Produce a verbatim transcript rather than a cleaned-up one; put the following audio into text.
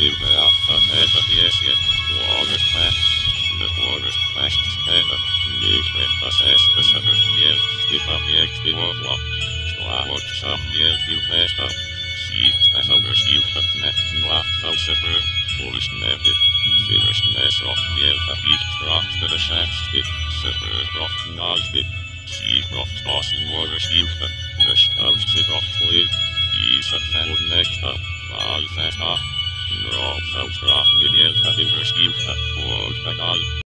Silvera, Ateta, Piesie, Waters Past, the Waters Past, Stena, Nigre, Assesta, Saber, Miel, Stipa, Miekti, Wotla, Slavot, Sam, Miel, Silvesta, Siikta, Sauber, Silvat, Net, Nla, Sauseper, Ulsnevit, Silversnesrof, Mieltä, Ichtrachtere, Schäfsti, Seper, Rof, Nalti, Siibrof, Basen, Waters, Silvat, Nöstausti, Rof, Liv, Isa, Feld, Nekta, Valfesta, Rob, Saustrach, Mieltä, Silver, Silvat, Wolfgang,